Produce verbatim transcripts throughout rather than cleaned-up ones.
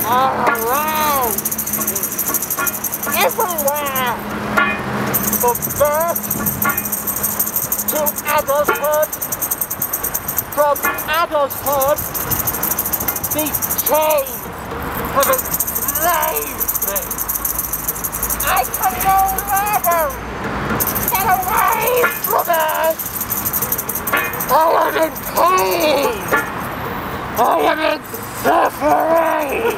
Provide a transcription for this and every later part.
all around, everywhere, from birth to adulthood, from adulthood, these chains have enslaved me. I can no longer get away from it. I am in pain. I am in suffering.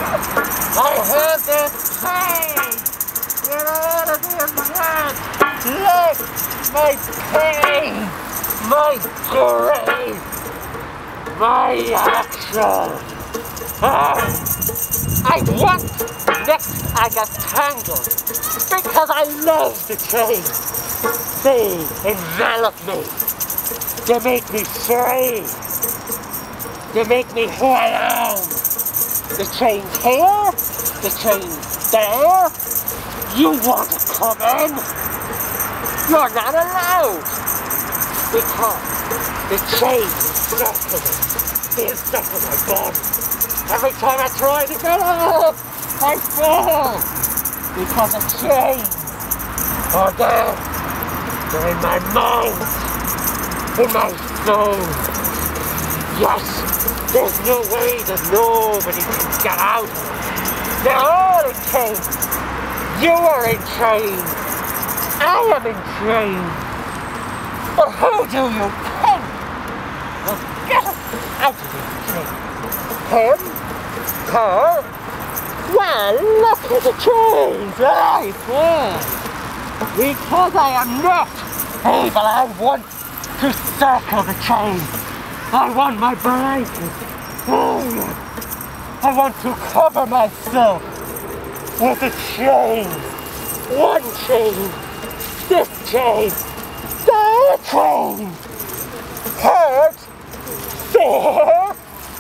I have this pain in order to invent. Look, my pain, my grief, my action. Oh, I want next I get tangled because I love the chains. They envelop me. They make me free. They make me who I am. The chains here, the chains there. You want to come in? You're not allowed. Because the chains stuck to me. They're stuck to my body. Every time I try to get up, I fall. Because the chains are there. They're in my mind. In my soul. Yes, there's no way that nobody can get out of it. They're all in chains. You are in chains. I am in chains. But who do you think will get us out of this chains? Him? Her? Well, look at the chains I wear. Because I am not able, I want to circle the chain. I want my blanket. Oh, I want to cover myself with a chain. One chain. This chain. That chain. Hurt. Fear.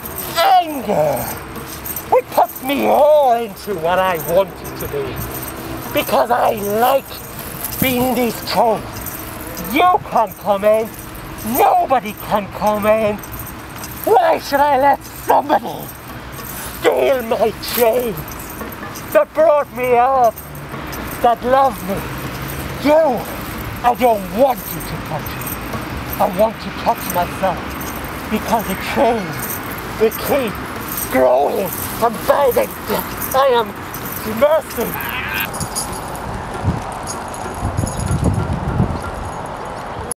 Anger. It puts me all into what I want it to be. Because I like being these chains. You can't come in. Nobody can come in. Why should I let somebody steal my chains that brought me up, that loved me? You, I don't want you to touch me. I want to touch myself because the chains will keep growing and biting. I am mercy.